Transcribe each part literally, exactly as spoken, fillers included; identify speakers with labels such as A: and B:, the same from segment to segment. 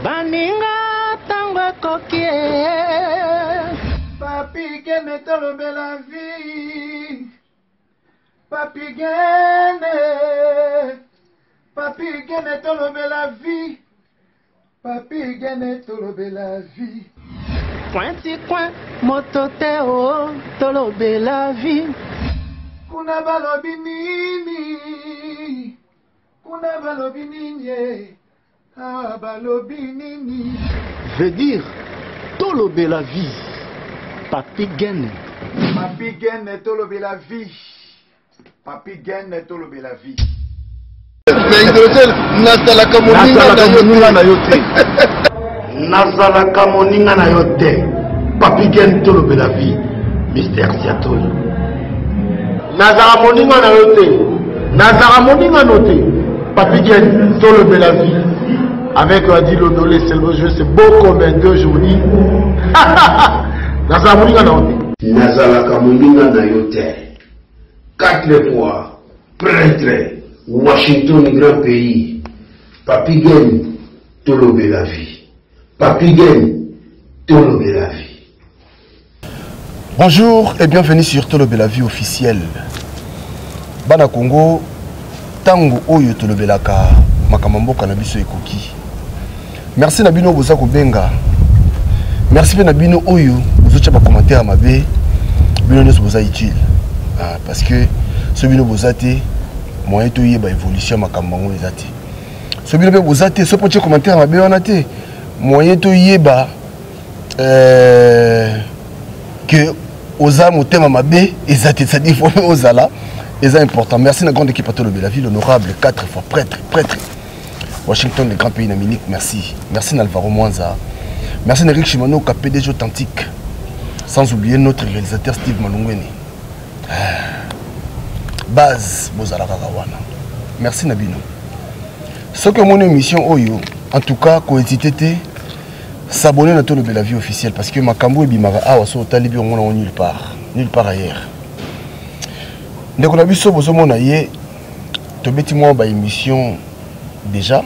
A: Baninga tango kokie.
B: Papi gene tolobe la vie. Papi gene. Papi gene tolobe la vie. Papi gene tolobe la vie.
A: Pointi coin motote o tolobe la vie.
B: Kuna balobi nini. Kuna balobi nini. Ah balobi nini.
C: Veut dire tolobe la vie. Papi gene.
B: Papi gene tolobe la vie. Papi gene tolobe la vie.
D: Mais hydrogène nazalaka moninga na yo te.
C: Nazalaka moninga na yo te. Papi gene tolobe la vie. Mister Siatoli. Nazalaka moninga na yo te. Nazalaka moninga no te. Papi gene tolobe la vie. Avec Adi Lodolé, c'est le jeu, c'est beau comme un deux journées. Nazalaka moninga na yo te. Nazalaka moninga na yo te. Quatre fois prêtre. Washington, grand pays. Papi Gene, tolobe la vie. Papi Gene, tolobe la vie.
E: Bonjour et bienvenue sur Tolobe la vie officielle. Bana Congo, tango oyo tolobe laka makamambo kanabiso ekoki. Merci Nabino Bozako Benga. Merci Nabino oyo bozocha ba commentaire mabe. Bino neso boza utile. Ah, parce que ce bino bozate moyen to yeba évolution makambango ezate. Ce bino be bozate ce petit commentaire mabe wana te moyen to yeba euh que oza motema mabe ezate, ça dit faut ozala c'est important. Merci la grande équipe à Tolobe la vie, l'honorable quatre fois prêtre prêtre Washington, le grand pays d'Amérique. Merci. Merci Nalvaro Mwanza. Merci Eric Shimano, P D G authentique. Sans oublier notre réalisateur Steve Malungweni. Base Bozala Kagawana. Merci Nabino. Ce que mon émission Oyo, en tout cas, coétité, s'abonner à Tolobe la vie officielle parce que ma cambo et bimara awa so talibi on a nulle part, nulle part ailleurs. Dès qu'on a vu ce besoin mon aïe, to beti moi ba émission déjà.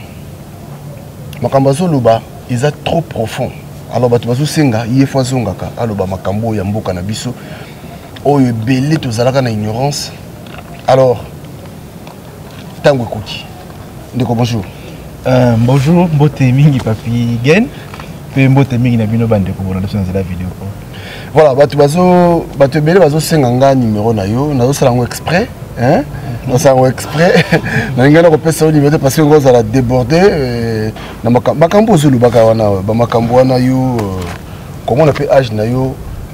E: Ma cambazo loba, ils sont trop profond. Alors ba to bazo senga yé fois zongaka, alors ba makambo ya mboka na biso. Oyo belé to zalaka na ignorance. Alors, tango koki. Ndeko bonjour.
F: Euh, bonjour, mbote mingi papi Gene. Pe mbote mingi na bino bande ko bona dans la vidéo.
E: Voilà, batu bazo batu belé bazo senganga numéro na yo, nazo sala ngo exprès, hein? Nazo sala ngo exprès. Na ngana ko pesa numéro parce que ngo za la déborder na makambo zulu baka wana, ba makambo wana yo comment on appelle âge na yo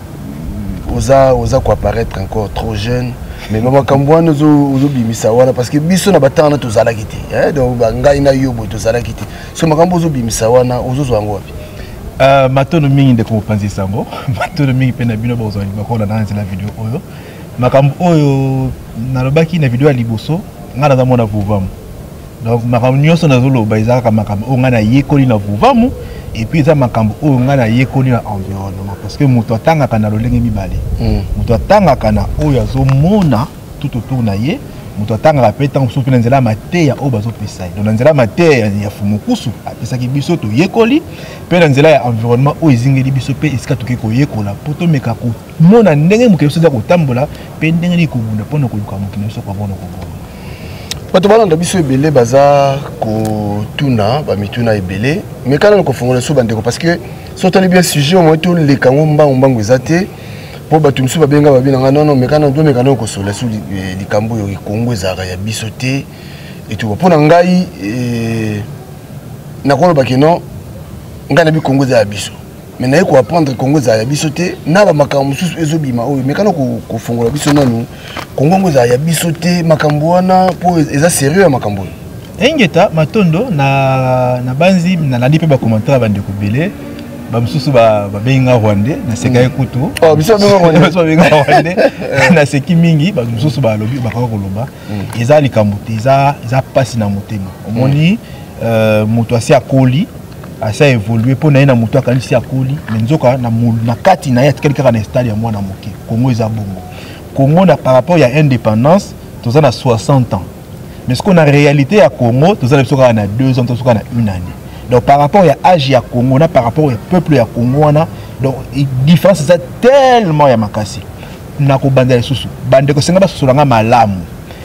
E: oza oza ko apparaître encore trop jeune. Mais maman Kambouane nous nous bimisa wana parce que biso na batana to zala kiti eh donc ngai na yobo to zala kiti so makambo zo bimisa wana ozo wango wapi
F: euh matono mingi de ko panzi sango matono mingi pena bino bozo ba ko na dans la vidéo oyo makambo oyo na lobaki na vidéo ya liboso ngana za mona vuvamu donc makambo nyoso na zolo ba izaka makambo o ngana yekoli na vuvamu et puis ça makambo o ngana yekoli na environnement parce que muto atanga kana lolenge mibale muto atanga kana o ya zo mona tout autour na ye muto atanga ka peta so pina nzela mateya o bazo pesa donc nzela mateya ya fumukusu apesa ki biso to yekoli pe na nzela ya environnement o izingeli biso pe iska to ke ko yekola poto meka ko mona ndenge mukeso za ko tambola pe ndenge ni ko bunda pona ko yuka mukina so ko bona ko bona.
E: Bato balanda biso ebele baza ko tuna ba mituna ebele mais quand on konfongola so bandeko parce que sotali bien sujet au moins tout les kango mbango mbango ezate po bato msu babenga babina non non mais quand on doit mais quand on kosola sous likambo yo Kongo ezaka ya biso te et tout pona ngai na kono bakeno ngai na bi Kongo za biso mais na ko apprendre Kongo za biso te na ba makambo susu ezobima oyo mais quand on konfongola biso nanu Kongo za ya biso te makambo wana po eza sérieux makambo
F: engeta matondo na na banzi na nandi pe ba commentaire bande ko belé ba msusu ba ba benga Rwandais na seka ekutu
E: oh biso benga Rwandais
F: biso benga Rwandais na seki mingi ba msusu ba lobi ba ka ko loba eza likambo te eza eza pasi na motema omoni euh moto asi akoli asa évoluer pour na na moto akanisi akoli mais nzoka na na kati na ya quelqu'un na stade ya mwana moke Kongo eza bongo Congo na par rapport à l'indépendance, tous on a soixante ans. Mais ce qu'on a réalité à Congo, tous on a deux ans, tous on a une année. Donc par rapport à âge ya Congo, na par rapport au peuple ya Congo, na donc différence c'est tellement ya makasi. Na ko bandela susu. Bande ko senga ba susulanga malamu.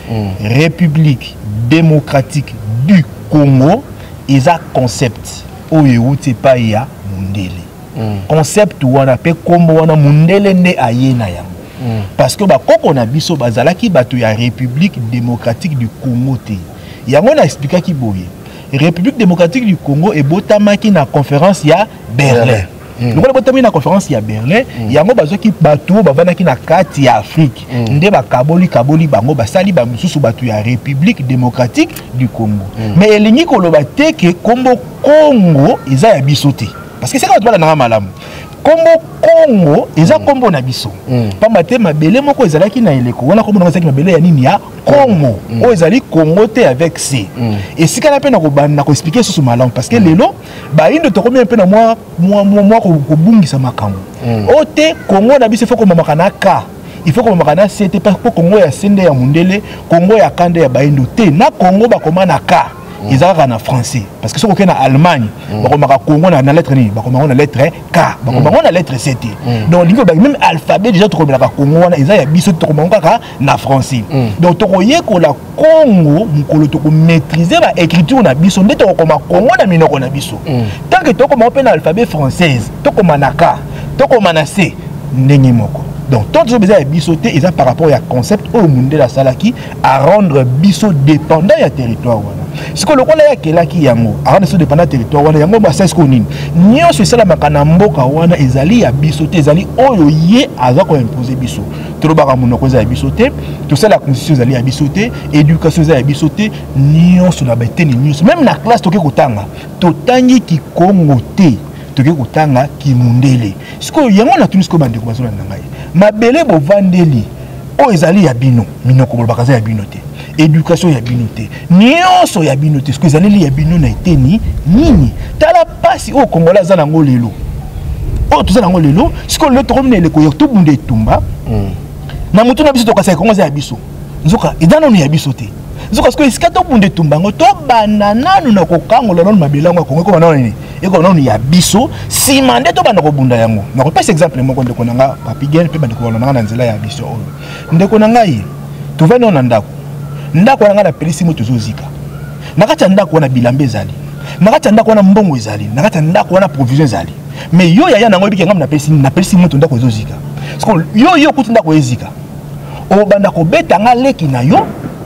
F: République démocratique du Congo, ils a concept oyo te pa ya mundele. Concept wana pe kombo wana mundele nde ayena yango. Parce que ba koko na biso bazalaki bato ya République démocratique du Congo te. Yango na expliquer ki boye. République démocratique du Congo et botamaki na conférence ya Berlin. Le botamaki na conférence ya Berlin, yango bazoki bato bavanaki na kati ya Afrique. Nde ba kaboli kaboli bango basali ba mususu bato ya République démocratique du Congo. Mais elingi koloba te ke kombo Congo eza ya biso te. Parce que c'est quand tu vas dans malamu. Kombo Congo eza kombo na biso. Pamba te mabele moko ezalaki na eleko. Wana kombo na ezalaki mabele ya nini ya Congo. O ezali Congo te avec C. Et si kana pe na ko bana ko expliquer sur malamu parce que lelo ba indo to combien pe na moi moi moi ko bungisa makambo. O te Congo na biso faut ko mamaka na ka. Il faut que mamaka C te parce que Congo ya sende ya mundele, Congo ya kande ya ba indo te na Congo ba koma na ka. Ils ont en français parce que ce qu'on a en Allemagne, on a Congo na lettre ni, on a lettre K, on a lettre C T. Donc même alphabet déjà tout comme la Congo, ils ont biso tout comme na français. Donc tu voyez que la Congo, on peut maîtriser la écriture na biso, on est comme Congo na minoko na biso. Tant que tu comme on l'alphabet française, tu comme na K, tu comme na C, nengi moko. Donc, tout ce que vous bisoté, ils ont par rapport au concept au monde de la Salaki à rendre biso dépendant du territoire. Ce que le rôle est que là qui y a mot, à rendre dépendant du territoire, il y a mot c'est ce qu'on dit. Ni on se sait la makanambo kawana ezali ya bisoté, ezali oyo yé aza ko imposer biso. Tout le bara monoko za bisoté, tout ça la constitution ezali ya bisoté, éducation ezali ya bisoté, ni on se la bête ni news. Même la classe toke kotanga, totangi ki Congo te. Toke kotanga ki mundele. Ce que yango na tunis ko bande ko bazona ngai. Mabele bo vandeli o ezali ya bino minoko bakaza ya bino te éducation ya bino te nyonso ya bino te ce que ezali ya bino na eteni nini tala pasi o kongola za nango lelo o to za nango lelo ce que le tromne le ko to bunde tumba na mutu na biso to kasa kongoza ya biso nzoka idano ni ya biso te nzoka ce que iska to bunde tumba ngo to banana no na ko kangola no mabela ngo kongo ko banana ni et qu'on a ya biso si mandé to bana ko bunda yango na ko pesa exemple moko ndeko nanga papi gen pe bana ko lona na nzela ya biso oyo ndeko nanga yi to veno na ndako ndako nanga na pelisi moto zozika nakata ndako na bilambe zali nakata ndako na mbongo ezali nakata ndako na provision zali mais yo ya ya nango biki ngam na pelisi na pelisi moto ndako zozika parce que yo yo kuti ndako ezika o banda ko betanga leki na yo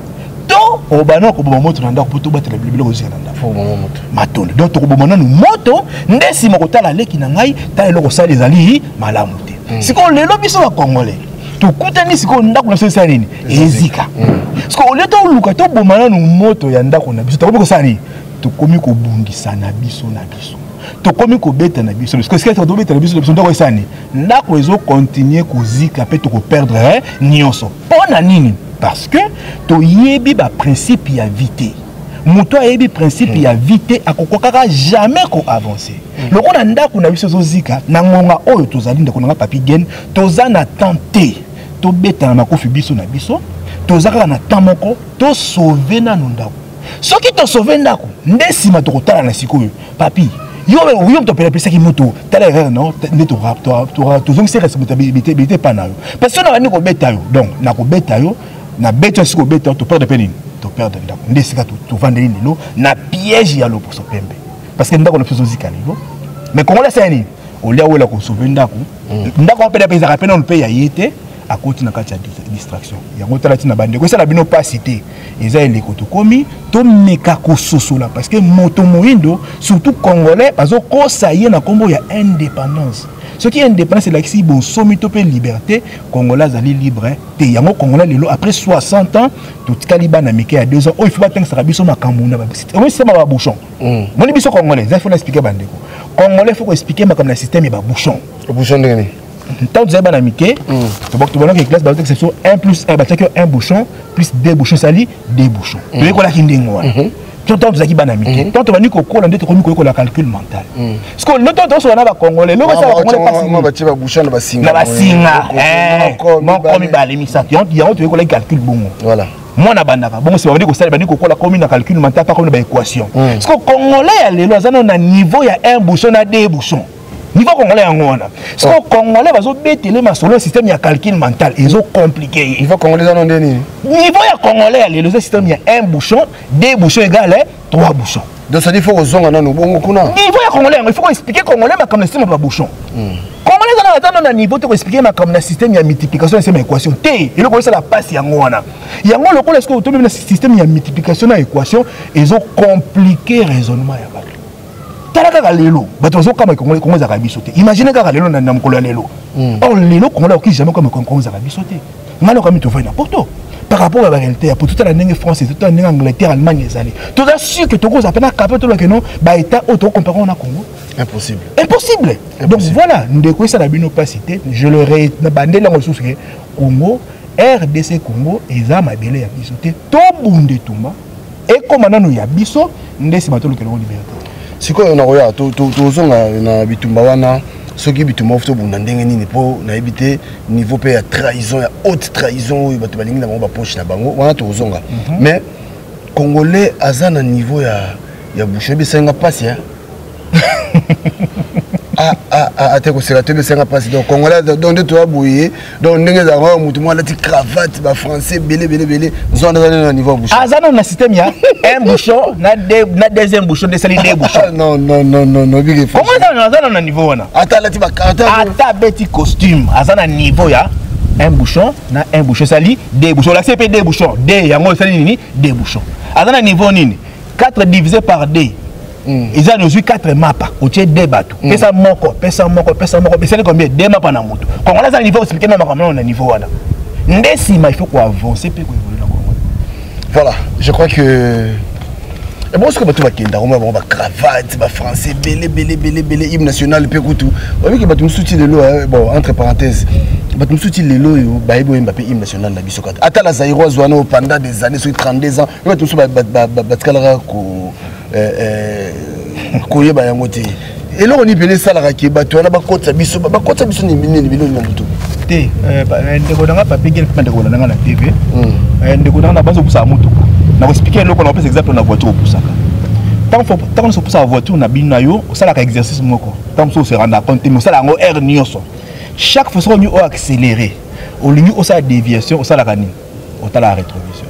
F: o bana ko bomo moto nanda ko to batela bilbilo ko zela nda fo bomo moto matondo donc to ko bomo nanu moto ndesi moko tala leki na ngai ta eloko sali ezali malamu te siko lelo biso ba congolais to kutani siko ndako na sesa nini ezika siko leto luka to bomo nanu moto ya ndako na biso to ko sani to komi ko bungisa na biso na biso to komi ko beta na biso parce que ce que to beta na biso biso ndako sani ndako ezo continuer ko zika pe to ko perdre nyonso pona nini. Parce que tu yebi ba principe ya vité. Muto yebi principe ya vité akokokaka jamais ko avancer. Le ko na ndako na biso zozika na ngonga oyo tozali ndako na papi gen toza na tenter to beta na makofi biso na biso tozaka na tamoko to sauver na ndako. Soki to sauver ndako ndesima to kotala na sikoyo papi yo yo to pele pesa ki moto tala erreur non ne to rap to to to zongi responsabilité responsabilité pa na yo parce que na ni ko beta yo donc na ko beta yo na beta siko beta to perdre penini to perdre ndako ndesika to to vendre lelo na piège ya lo pour so pembe parce que ndako na fizo zika lelo mais comment la sani o lia wela ko sauver ndako ndako pele pesa ka pena on paye ya yete à côté na kati ya distraction yango tala tina bande ko sala bino pas cité eza eleko to komi to meka ko sosola parce que moto moindo surtout congolais bazo ko saye na kombo ya indépendance. Ce qui est indépendant, c'est l'accès bon sommet de liberté. Congolais ali libre. Te yango Congolais lelo après soixante ans, tout caliban na meke à deux ans. Oh il faut pas que ça rabiso ma kamuna ba. Oui c'est ma bouchon. Mon biso congolais, il faut l'expliquer bandeko. Congolais faut expliquer ma comme le système est ba bouchon. Le bouchon de nini? Tant que vous avez américain, tu vois que tu vois que classe c'est sur un plus un, un bouchon plus deux bouchons sali, deux bouchons. Tu vois qu'on a qui ndengwa. Tant que vous avez américain, tant que vous avez qu'on colle, on est comme qu'on la calcul mental. Parce que le temps où on a ba congolais, le ça congolais pas
E: moi ba tiba bouchon ba singa.
F: Na ba singa. Eh, mon comme ba l'émission, il y a on tu vois qu'on calcul bon.
E: Voilà.
F: moi na bandaka bon c'est bandi ko sala bandi ko kola comme na calcul mental pas comme na équation parce que congolais ya lelo azana na niveau ya un bouchon na deux bouchons niveau congolais yango wana parce que congolais bazo betele ma solo système ya calcul mental ils ont compliqué
E: il faut congolais dans ndeni
F: niveau ya congolais ya lelo système ya un bouchon deux bouchons égale trois bouchons
E: donc ça dit faut ozonga nanu bongo kuna
F: niveau ya congolais il faut expliquer congolais ma comme système pas bouchon congolais dans attendre na niveau to expliquer ma comme na système ya multiplication et équation T il faut ça la passe yango wana yango lokolo est-ce que to même na système ya multiplication na équation ils ont compliqué raisonnement ya bato talaka ka lelo bato bazo kama congolais congolais za biso te imaginez ka lelo na mokolo ya lelo oh lelo congolais qui jamais comme congolais za biso te ngalo comme to fait n'importe par rapport à la réalité pour toute la langue française toute la langue Angleterre Allemagne les années tout est sûr que Togo ça peut pas capter tout le que non bah état auto comparé on a Congo
E: impossible
F: impossible donc voilà nous découvrir ça la bino pas cité je le ré na bandé la ressource Congo R D C Congo eza mabele ya biso te to bunde tumba et comme nanu ya biso ndesi bato le que liberté
E: siko on a roya to to to zonga na bitumba wana soki bitumba fto bunda ndenge nini po na ebité niveau pe ya trahison ya haute trahison oyo bato balingi na bango ba poche na bango wana to zonga mais congolais azana niveau ya ya bouche besenga passe ya ah ah ah te ko sera te besenga passe donc congolais donc de toi bouyer donc ndenge za ngo mutu mo lati cravate ba français belé belé belé zonga na niveau bouche
F: azana na système ya un bouchon na deux na deuxième bouchon de sali deux bouchons
E: non non non non non big
F: comment ça azana na niveau wana
E: ata lati ba
F: ata beti costume azana niveau ya un bouchon na un bouchon sali deux bouchons la C P deux bouchons deux yango sali nini deux bouchons azana niveau nini quatre divisé par deux ils ont nous quatre maps au tiers deux bateaux pesa moko pesa moko pesa moko pesa combien deux maps na moto quand on a ça niveau expliquer même comment on a niveau wana ndesi il faut quoi avancer puis quoi évoluer dans Congo
E: voilà je crois que et bon ce que bato bakenda on va ba cravate ba français belé belé belé belé hymne national pe kutu on que bato musuti lelo bon entre parenthèses bato musuti lelo yo ba ebo Mbappé hymne national na biso kata ata la Zaïro zwana pendant des années sur trente-deux ans bato musu ba batikala ko euh koyeba yango te et là on y pele ça la ki bato na ba kota biso ba kota biso ni nini biloni na mutu
F: te euh ndeko nanga papi gel panda ko nanga na T V euh ndeko nanga bazo kusa mutu na expliquer loko na par exemple na voiture pour ça tant faut tant on se pousse à voiture na bino yo ça la exercice moko tant on se rendre compte mais ça la ngo air nyoso chaque fois on yo accélérer au lieu au ça déviation au ça la kani au ta la rétroviseur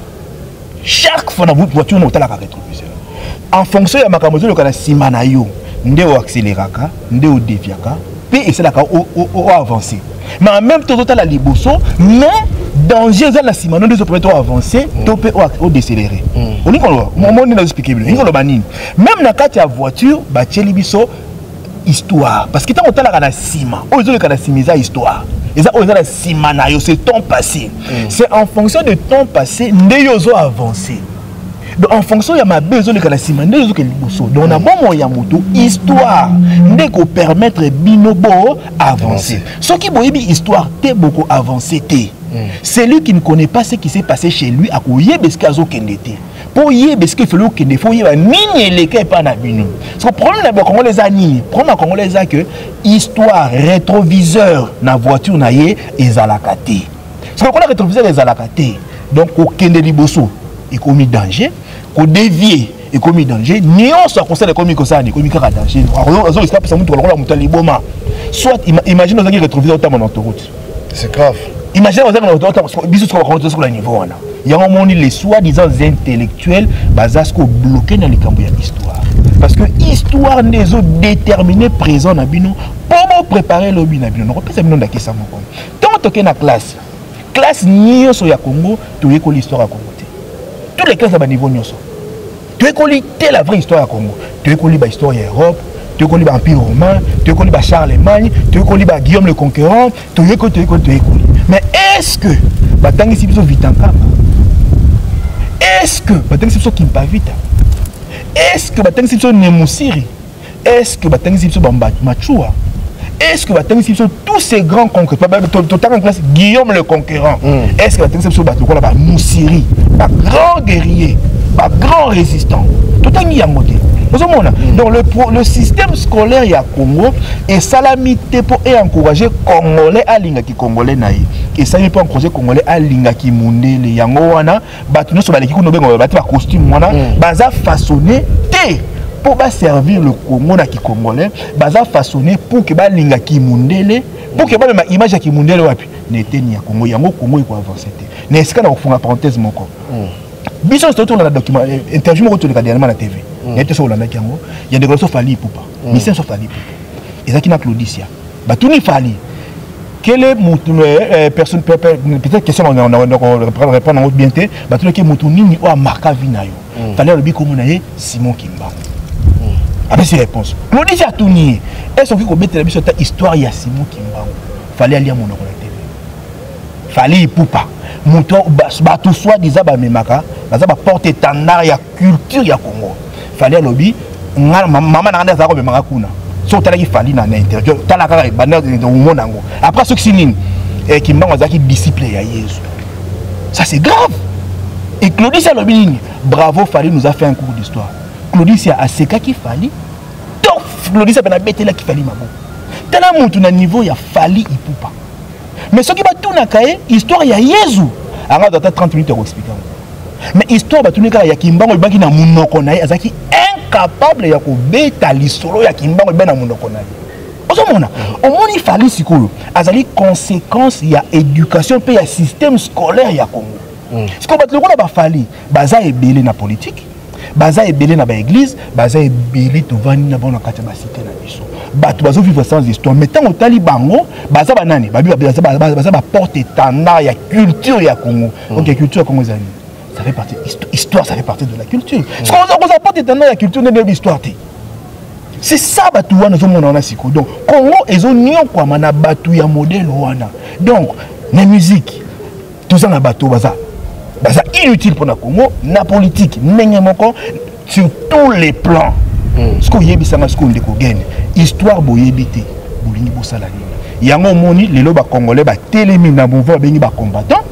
F: chaque fois na voiture on ta la rétroviseur en fonction ya makambo zo lokana sima na yo nde o accéléraka nde o déviaka puis et c'est là o o avancer mais en même temps total la liboso mais danger za la sima non de opérateurs avancer to pe o décélérer on dit qu'on moment ni na expliquer bien ngolo banini même na kati ya voiture ba tcheli biso histoire parce que tant on tala na sima o zo lokana simiza histoire et ça o za la sima na yo c'est ton passé c'est en fonction de ton passé nde yo zo avancer. Donc en fonction de ma besoin de la ciment, donc on a bon moyen moto histoire ne ko permettre binobo avancer. Ce qui boyebi histoire t'es beaucoup avancé t'es. C'est lui qui ne connaît pas ce qui s'est passé chez lui à koye beskazo kendete. Pour y beske felo kende faut y ba nini leke pa na bino. Ce problème na congolais ani, problème congolais a que histoire rétroviseur na voiture na ye ezalaka te. Ce qu'on a rétroviseur ezalaka te. Donc au kende liboso et commis danger, qu'on dévier et commis danger, ni on soit conseil de commis comme ça, ni commis car danger. Alors, on escape ça, on va monter les bombards. Soit, imagine nous avons retrouvé autant mon autoroute.
E: C'est grave.
F: Imagine nous avons autant, bisous sur le sur le niveau là. Il y a un moment les soi-disant intellectuels, basasco bloqués dans les camps de l'histoire. Parce que l'histoire n'est pas déterminée présent dans bino pour préparer le bino. On peut ça bino d'aki ça mon com. Tant que tu es dans classe, classe ni sur ya Congo, tu écoles l'histoire à Congo. Tous les classes à niveau nyoso. Tu écoles la vraie histoire à Congo. Tu écoles l'histoire d'Europe, tu écoles l'Empire romain, tu écoles Charlemagne, tu écoles Guillaume le Conquérant, tu écoles, tu écoles, tu écoles. Mais est-ce que Batangi Sibiso Vitankama? Est-ce que Batangi Sibiso Kimpavita? Est-ce que Batangi Sibiso Nemusiri? Est-ce que Batangi Sibiso Machua? Est-ce que Batangi Sibiso tous ces grands conquérants, total en classe Guillaume le Conquérant, est-ce que Batangi Sibiso Batokola Moussiri, un grand guerrier, un grand résistant, tout un yamoté. Donc le, pro, le système scolaire ya Congo est salamité pour encourager Congolais à linga ki Congolais naï. Et ça pour encourager Congolais à linga ki mundele yango wana batu no so baleki kuno bengo batu ba costume wana baza façonné te pour ba servir le Congo na ki Congolais, baza façonné pour que ba linga ki mundele, pour que ba ma image ya ki mundele wapi n'était ni ya Congo yango Congo il faut avancer. N'est-ce que na ofunga parenthèse moko. Biso c'est tout dans le document interview moko to le dernièrement na T V. Il y a des choses qui il y a des choses fali pour pas. Mais c'est ça fali. Et ça qui n'a Claudicia. Bah tout n'est fali. Quelle est personne peut-être question on on répondre en bien té. Bah tout qui mutuni ni o marqué vinayo. Fallait le bi comme on a Simon Kimba. Après ces réponses. Claudicia tout ni. Est-ce qu'on peut mettre la biso ta histoire ya Simon Kimba. Fallait aller à mon T V. Fallait pour pas. Muto ba tout soit disant ba memaka, ba za ba porte étendard ya culture ya Congo. Fallait lobby maman n'a pas de marakuna so tala ki fali na interview tala ka banda de monango après ce qui nini et qui m'a qui disciple ya Yesu ça c'est grave et Claudicia lobby bravo Fali nous a fait un cours d'histoire Claudicia a seka qui fali donc Claudicia ben a bêté là qui fali mabo tala montu na niveau ya Fali ipupa mais ce qui va tout na kae histoire ya Yesu anga doit trente minutes pour expliquer mais histoire ba tunika ya kimbango banki na munoko na azaki incapable ya ko beta lisolo ya kimbango ben na munoko na ozomona omoni Fali sikolo azali conséquence ya éducation pe ya système scolaire ya Congo ce qu'on va te le ba Fali baza ebele na politique baza ebele na ba église baza ebele to vani na bona kata ba cité na biso bato bazo vivre sans histoire mais tant otali bango baza banani babi baza baza ba porte étendard ya culture ya Congo donc la culture Congo zani ça fait partie histoire ça fait partie de la culture ce qu'on a porte étendard la culture n'est pas l'histoire c'est ça batu wana zo mona na siko donc Congo ezo nyon kwa mana batu ya modèle wana donc na musique tout ça na batu baza baza inutile pour na Congo na politique ndenge moko sur tous les plans ce qu'on yebi sanga ce qu'on ndeko gene histoire boyebi te bolingi bosala nini yango moni lelo ba congolais ba telemi na mouvement bengi ba combattant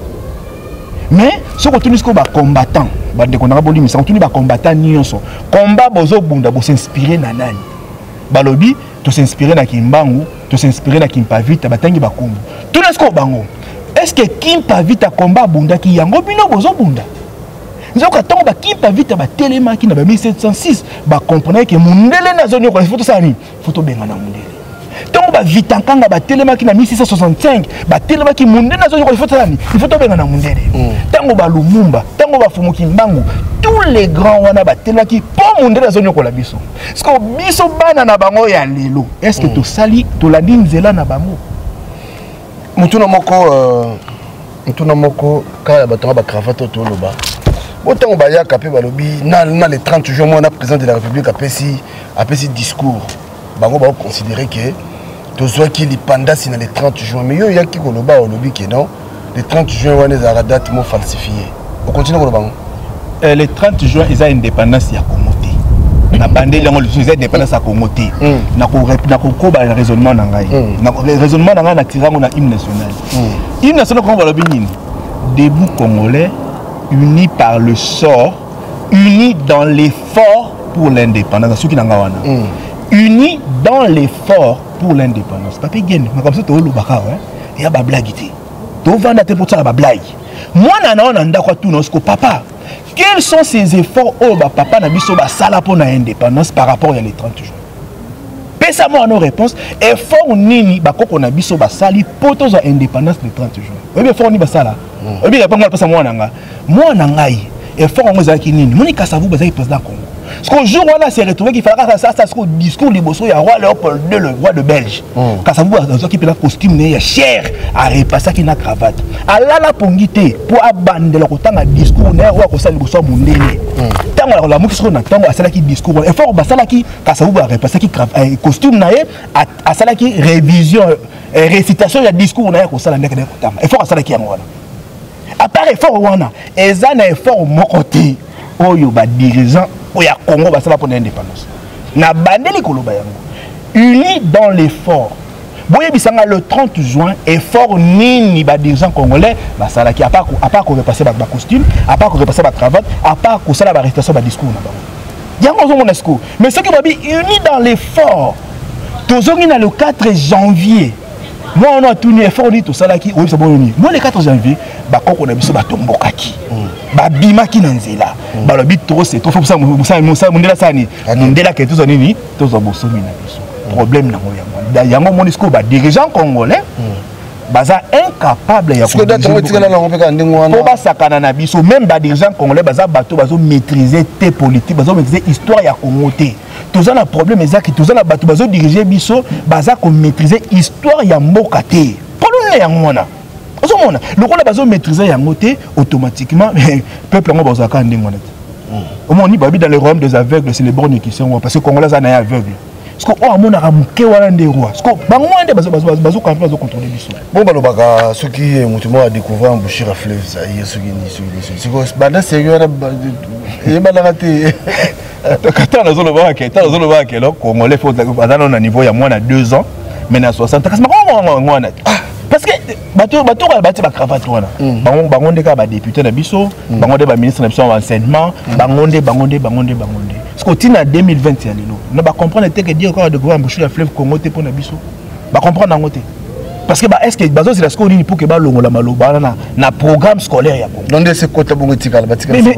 F: mais ce qu'on tuni ko ba combattant ba ndeko na boli misa tuni ba combattant nyonso combat bozo bunda bo s'inspirer na nani balobi to s'inspirer na Kimbangu to s'inspirer na Kimpavita batangi ba kombo tout ce ko bango est-ce que Kimpavita combat bunda ki yango bino bozo bunda nzoka tango ba Kimpavita ba telema ki na ba mille sept cent six ba comprendre que mundele na zone ko photo sani photo benga na mundele tango ba vitankanga ba telema ki na mille six cent soixante-cinq ba telema ki mundele na zone ko photo sani photo benga na mundele tango ba Lumumba tango ba Fumu Kimbangu tous les grands wana ba telema ki po mundele na zone ko la biso est-ce que biso bana na bango ya lelo est-ce que to sali to la dinzela na bango mutuna moko euh mutuna moko ka ba tanga ba cravate to loba autant ba ya kapé balobi na na les trente jours moi na président de la République a pesi a pesi discours bango ba considérer que to soit qui li panda si na les trente jours mais yo ya ki ko loba lobi que non les trente juin wana za date mo falsifié on continue ko loba euh les trente juin ils a indépendance ya Congo na bandé lango le sujet indépendance à Congo té na ko na ko ko ba raisonnement na ngai na raisonnement na ngai na tirango na hymne national hymne national ko ba lobi nini debout congolais unis par le sort, unis dans l'effort pour l'indépendance. Mm. Unis dans l'effort pour l'indépendance. Papa Gen, comme ça, tu as le baka, il y a des blagues. Tu vas te pour ça, des blagues. Moi, je papa, quels sont ces efforts au papa n'a mis sur la salle pour l'indépendance par rapport à les trente jours? Pesa-moi nos réponses. Effort nini, qu'on a mis sur la salle pour l'indépendance de trente jours. Oui, effort ni basala. Oui, il y a pas mal de personnes. Moi, nangai, effort en mozaki nini. Moni Kassavou bazaki président Congo. Parce qu'au jour où on a s'est retrouvé qu'il fallait ça, ça, ça, discours liboso, il y a roi Léopold deux, le roi de Belge. Kassavou bazaki peut la costume, il y a cher à repasser qui n'a cravate. Allah la pongité pour abandonner le côté d'un discours, il y a roi qui s'est liboso mondélé. Tant la mouki sur tant à cela qui discours, effort basala qui Kassavou va repasser qui costume naé à cela qui révision, récitation, il y a discours naé pour ça la nec de côté. Effort à cela qui est moi. À part effort wana, ils ont un effort mon côté. Oh yo ba dirigeant, oh ya Congo ba ça pour l'indépendance. Na bandeli koloba yango. Unis dans l'effort. Boye bisanga le trente juin, effort nini ba dirigeant congolais, ba ça là qui a pas à part qu'on repasser ba costume, à part qu'on repasser ba cravate, à part qu'on ça la arrestation ba discours na bango. yango zo mona siko mais ce qui va bien uni dans l'effort tozongi na le quatre janvier moi on a tout ni effort ni tout ça là qui oui c'est bon ni moi le quatre janvier ba koko na biso ba tombokaki ba bimaki na nzela ba lobi trop c'est trop faut ça ça ça mundela sani mundela ke tout nini tout zo bosomi na biso problème na moya yango monisco ba dirigeant congolais baza incapable ya ko ba sakana na biso même ba dirigeant congolais baza bato bazo maîtriser tes politiques bazo maîtriser histoire ya Congo té tous na problème ezaki tous na bato bazo diriger biso baza ko maîtriser histoire ya mboka té problème ya ngona ozomona lokola bazo maîtriser yango té automatiquement peuple ngo bazo ka ndengona au moins ni babi dans le royaume des aveugles c'est les borgnes qui sont parce que congolais za na aveugle parce que oh amona ramuke wana nde roi parce que bango ande bazo bazo bazo bazo contrôler biso
E: bon balobaka ce qui mutumo a découvert Mbouchira Fleuve ça y est ce qui ni ce qui c'est quoi banda sérieux et balagate
F: kata na zolo ba ke ta zolo ba ke lo congolais faut bazana na niveau ya moins na deux ans mais na soixante kasi mako ngwana parce que bato bato ba bati ba cravate wana bango bango ndeka ba député na biso bango de ba ministre na biso enseignement bango nde bango nde bango nde bango nde parce que tina deux mille vingt ya lelo na ba comprendre te que dire encore de gouvernement Mbouchira Fleuve Congo te pour na biso ba comprendre ngote parce que ba est-ce que bazo c'est la scola ni pour que ba longola maloba na na programme scolaire ya Congo
E: donc c'est côté bongo tikala batika
F: mais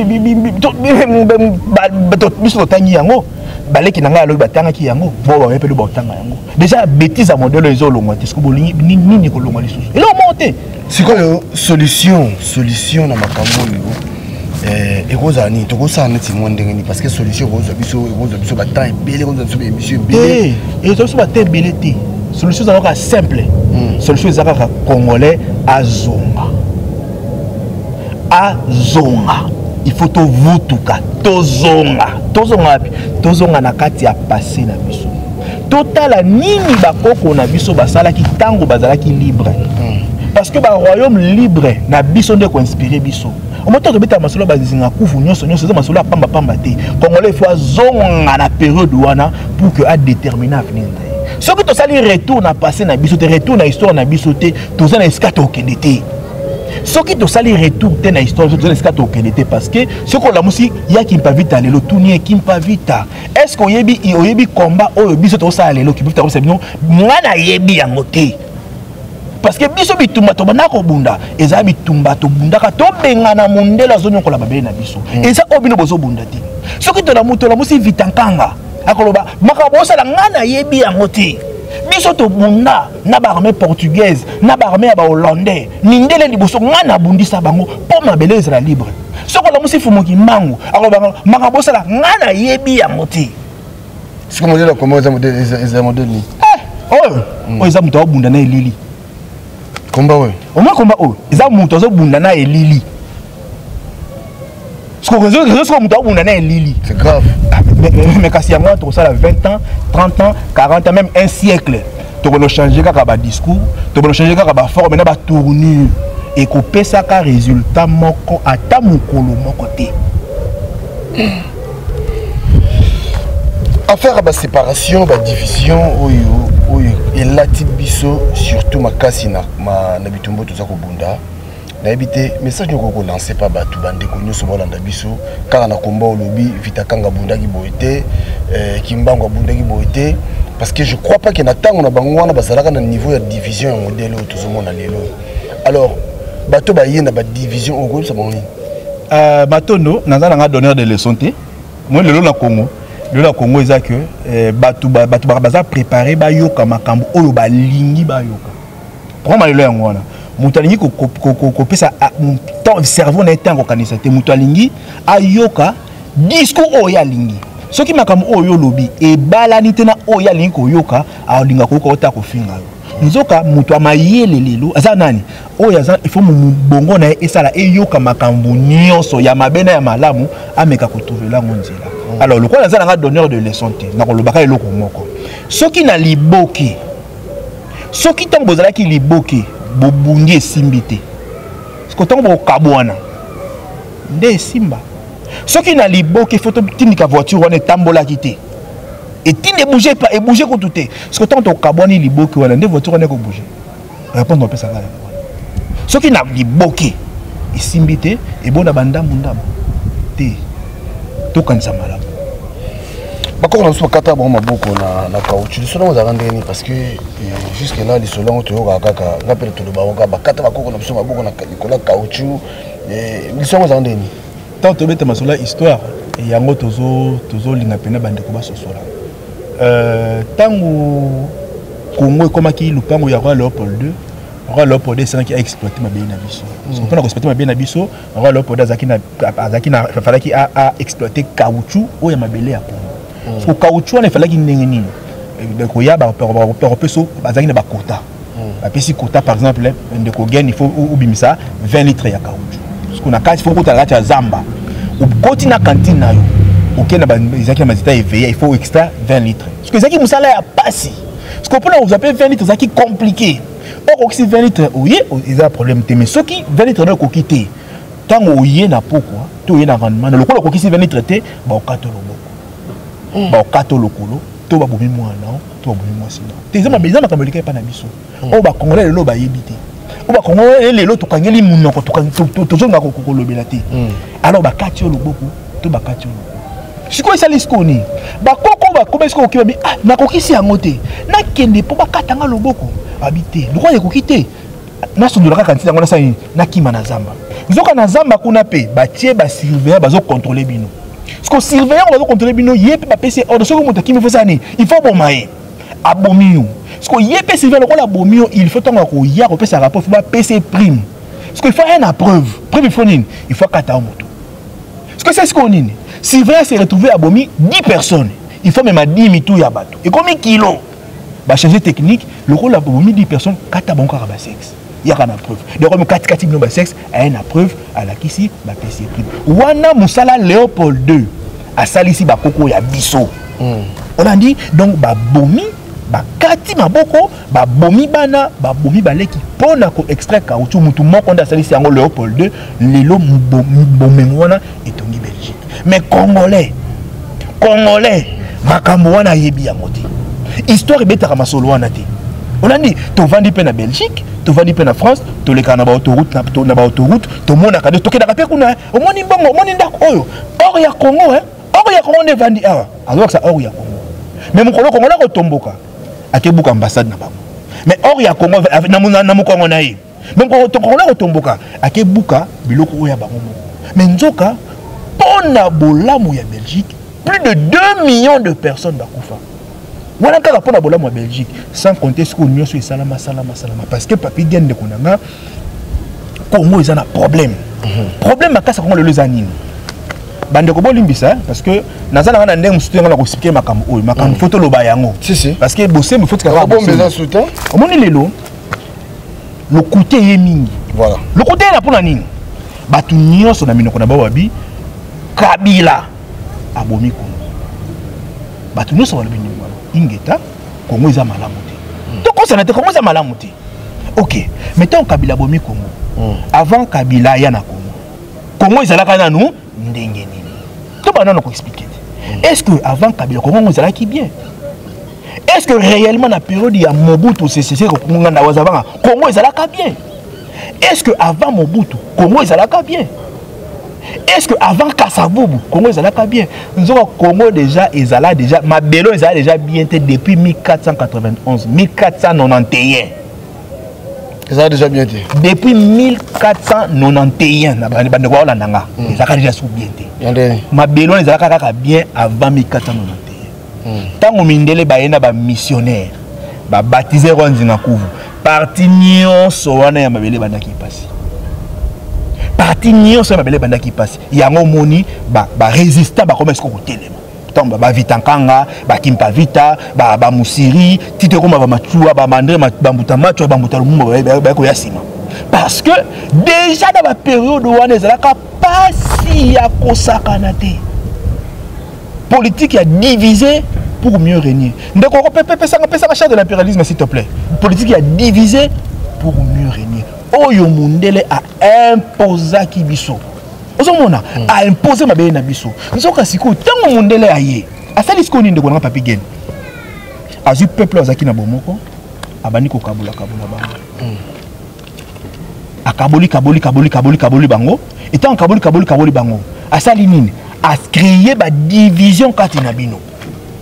F: mais biso tangi yango baleki nanga alobi batanga ki yango bo ba pelu batanga yango déjà bêtise à modèle ezo longwa te siko bolingi nini ko longwa lisusu elo monte
E: siko yo solution solution na makambo yo eh ekoza ni tokosa neti mondenge ni parce que solution ekoza biso ekoza biso batanga ebele ekoza biso émission
F: ebele et to so batanga ebele te solution za ka simple solution za ka congolais azonga azonga il faut to vutuka tozonga tozonga tozonga na kati ya passé na biso totala nini bakoko na biso basala ki tango bazala ki libre parce que ba royaume libre na biso nde ko inspirer biso au moment to beta masolo bazinga kufu nyonso nyonso za masolo pamba pamba te congolais faut zonga na période wana pour que a déterminer avenir ce que to sali retour na passé na biso te retour na histoire na biso te to za na escato okendete ce qui te sali retour te na histoire de l'escato okendete parce que ce qu'on la musique ya qui pas vite aller le tourner qui pas vite est-ce qu'on yebi oyebi combat o biso to sa aller le qui peut faire non ngana yebi yango te parce que biso bitumba to bana ko bunda eza bitumba to bunda ka to benga na mondela zonyo ko la babé na biso eza obino bozo bunda te ce qui te la muto la musique vitankanga akoloba makabo sala ngana yebi yango te biso to bunda na ba armée portugaise na ba armée ba hollandais nindele liboso ngana bundisa bango po mabele ezala libre soko la musifu moki mangu akoloba makabo sala ngana yebi yango te
E: c'est comme modèle comment ça modèle c'est modèle ni
F: eh oh oh eza muto bunda na elili
E: combat ouais
F: au moins combat oh eza muto zo bunda na elili ce que réseau réseau comme muto bunda na elili
E: c'est grave
F: mais quand il y a moi tout ça vingt ans trente ans quarante ans même un siècle tu peux changer kaka ba discours tu peux changer kaka ba forme na ba tournure et ko pesa ka résultat moko ata mukolo moko te
E: affaire ba séparation ba division oyo oyo elati biso surtout makasi na na bitumbo to za ko bunda na habité message ko ko lancer pas batu bande ko nyoso bolanda biso kala na komba olobi vitakanga bundaki boité euh kimbango bundaki boité parce que je crois pas que na tango na bango wana bazalaka na niveau ya division ya modèle au tozomona lelo alors bato ba yena ba division au ça bon
F: euh batondo nazana nga donneur de leçon té moi lelo na Congo lelo na Congo eza que bato bato baza préparer ba yoka makambo oyo ba lingi ba yoka pour lelo yango wana mutualingi ko ko ko pesa ton cerveau na etango kanisa te mutualingi ayoka discours oya lingi soki makambo oyo lobi e balani tena oya lingi ko yoka alinga ko ko ta ko finga nzoka mutu amayele lelo aza nani oya za il faut mu bongo na esala eyoka makambo nyonso ya mabena ya malamu ameka ko trouver la ngonzela alors le quoi na za na donneur de leçon te na ko lobaka eloko moko soki na liboki soki tango zala ki liboki bobundi esimbi te siko ntango bokabwana nde esimba soki na liboki foto tindika voiture wana etambolaki te etindi ebouge pa ebouge kutu te siko ntango tokabwani liboki wana nde voiture wana ekobouge réponse opesaka yango wana soki na liboki esimbi te ebona bandambu ndambu te tokanisa malamu
E: bakoko na biso bakata bango maboko na caoutchouc liso nango ezalaka ndenge nini parce que jusque là liso lango toyokaka kaka nga mpele tolobaka kaka bakata bakoko na biso maboko na likolo ya caoutchouc liso yango ezalaka ndenge nini
F: ntango tobeta masolo ya histoire yango tozolinga pene bandeko basosola ntango Congo ekomaki lupango ya roi Léopold deux roi Léopold deux esalaki aexploite mabei na biso mpona koexploite mabei na biso roi Léopold azalaki afalaki aexploite caoutchouc oyo ya mabele ya Congo so caoutchouc wana efalaki ndenge nini koya bapero mpe so bazalaki na bakota bapesi kota par exemple ndeko gene il faut obimisa vingt litres ya caoutchouc soki na kati fo okota na kati ya zamba okoti na kantine na yo okende ezalaki na mazita éveillé il faut extra vingt litres soki ezalaki mosala ya pasi ce qu'on peut vous appeler vingt litres, c'est compliqué. Or, si vingt litres, oui, il y a un problème. Mais ce qui vingt litres, c'est compliqué. Tant qu'on y est, pourquoi tout y est dans rendement. Le coup, si vingt litres, c'est bon, quatre loco. Bon, quatre loco. Tout va bouger moi non, tout va bouger moi sinon. Tes hommes, les hommes, comme le cas pas n'abisso. On va congolais le loba yébité. On va congolais le lot, tout quand il y a mon nom, tout quand tout tout tout tout tout le belati. Alors, bah quatre loco, tout bah quatre loco. Si quoi ça liskoni ba koko ba comment est-ce qu'on qui ah na kokisi yango te na kende po ba katanga loboko habité lokwa ya kokite na sondola ka kantina ngona sa na kima na zamba nzoka na zamba kuna pe ba tie ba surveillant bazo contrôler bino ce qu'on surveillant bazo contrôler bino yé pe ba pc ordre ce que monta kimi faut ça ni il faut bomaye abomio ce qu'on yé pe surveillant lokwa la bomio il faut tonga ko ya ko pesa rapport faut ba pc prime ce qu'il faut une preuve preuve il faut nini il faut kata moto ce que c'est ce qu'on nini si vrai s'est retrouvé à Bomi dix personnes, il faut même à dix mitou ya bateau. Et combien de kilos? Bah changer technique, le rôle à Bomi dix personnes, quatre bon car sexe. Il y a une preuve. Donc comme quatre quatre millions de sexe, a une preuve à la kisi ba P C prime. Wana Moussala Léopold deux a salisi ba koko ya biso. On a dit donc ba Bomi ba kati maboko ba bomi bana ba bomi baleki pona ko extrait caoutchouc mutu moko nda salisi yango Léopold deux lelo bomengwana etongi Belgique. Mais Congolais, Congolais, makambo wana yebi yango te. Histoire ebetaka masolo wana te. On a dit, tu vends pe na Belgique, tu vends pe na France, tu leka na ba autoroute na to na ba autoroute, to mona ka de to ke na pe kuna, o moni mbongo, moni ndako oyo. Or ya Congo hein, or ya Congo ne vandi ah. Alors ça or ya Congo. Mais mon Congo Congo la ko tomboka. Akebuka ambassade na bango. Mais or ya Congo na mona na mo Congo na ye. Même Congo Congo la ko tomboka, akebuka biloko oya bango. Mais nzoka pona bolamu ya Belgique, plus de deux millions de personnes bakufa. Voilà quand pona bolamu ya Belgique, sans compter ce qu'on y a sur salama salama salama parce que papi gagne de konanga Congo ils ont un problème. Problème à casa Congo le lezanine. Bande ko bolimbisa parce que nazala na ndenge musutu ngana ko expliquer makambo oyo makambo photo loba yango. Si si. Parce que bosser me faut que ça
E: bon besoin soutien.
F: Au moni lelo le côté est mingi. Voilà. Le côté est là pour la nini. Batu nyonso na minoko na bawabi Kabila abomi Congo. Batu nyonso wala bini ngwana. Ingeta Congo eza malamu te. To konsana te Congo eza malamu te. OK. Mettons Kabila abomi Congo. Avant Kabila ya na Congo. Congo ezalaka nanu ndenge nini. To banana ko expliquer. Est-ce que avant Kabila Congo ezalaki bien? Est-ce que réellement la période ya Mobutu c'est c'est que Congo na wazavanga Congo ezalaka bien? Est-ce que avant Mobutu Congo ezalaka bien? Est-ce que avant Kassavubu Congo ezalaka bien? Nous avons Congo déjà ezala déjà Mabelo ezala déjà bien depuis mille quatre cent quatre-vingt-onze mille quatre cent quatre-vingt-onze.
E: Ezala déjà bien été.
F: Depuis mille quatre cent quatre-vingt-onze na bande kwa Hollanda. Ezala déjà sous bien été. Mabelo ezalaka kaka bien avant mille quatre cent quatre-vingt-onze. Tango mindele baena ba missionnaire ba baptiser Rwanzinga kuvu. Parti nyonso wana ya mabele bandaki pasi. Parti nyonso ya mabele bandaki pasi. Yango moni ba ba résistant ba comment est-ce qu'on telema. Tomba ba Vitankanga, ba Kimpa Vita, ba ba Musiri, tite koma ba Machua, ba Mandre ba Mbuta Machua, ba Mbuta Lumumba ba ko yasima. Parce que déjà dans la période où on est là pasi ya kosakana te. Politique a divisé pour mieux régner. Donc on peut faire ça de l'impérialisme s'il te plaît. Politique a divisé pour mieux régner. Oyo Mundele a imposé Kibiso. Ozomona a imposé ma belle Nabiso. Nzoka siku tango Mundele aye. Asali ce qu'on dit de qu'on a papi gen. Azu peuple azaki na bomoko abani ko kabula kabula bango. A kaboli kaboli kaboli kaboli kaboli bango. Et tant kaboli kaboli kaboli bango. Asali nini a créé ba division kati na bino.